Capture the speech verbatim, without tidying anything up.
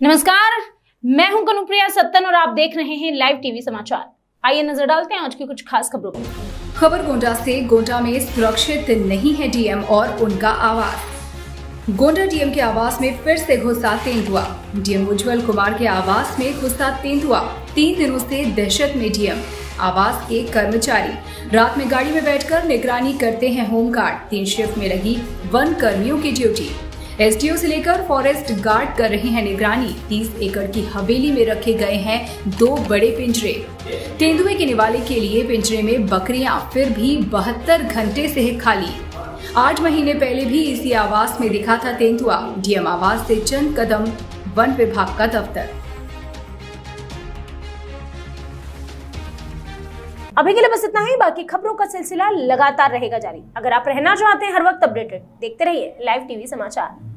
नमस्कार, मैं हूं कनुप्रिया सत्तन और आप देख रहे हैं लाइव टीवी समाचार। आइए नजर डालते हैं आज की कुछ खास खबरों पर। खबर गोंडा से। गोंडा में सुरक्षित नहीं है डीएम और उनका आवास। गोंडा डीएम के आवास में फिर से घुसा तेंदुआ। डीएम उज्जवल कुमार के आवास में घुसा तेंदुआ। तीन दिनों से दहशत में डीएम। आवास के कर्मचारी रात में गाड़ी में बैठकर निगरानी करते हैं होमगार्ड। तीन शिफ्ट में लगी वन कर्मियों की ड्यूटी। एसडीओ से लेकर फॉरेस्ट गार्ड कर रहे हैं निगरानी। तीस एकड़ की हवेली में रखे गए हैं दो बड़े पिंजरे। तेंदुए के निवाले के लिए पिंजरे में बकरियां फिर भी बहत्तर घंटे से है खाली। आठ महीने पहले भी इसी आवास में दिखा था तेंदुआ। डीएम आवास से चंद कदम वन विभाग का दफ्तर। अभी के लिए बस इतना ही। बाकी खबरों का सिलसिला लगातार रहेगा जारी। अगर आप रहना चाहते हैं हर वक्त अपडेटेड, देखते रहिए लाइव टीवी समाचार।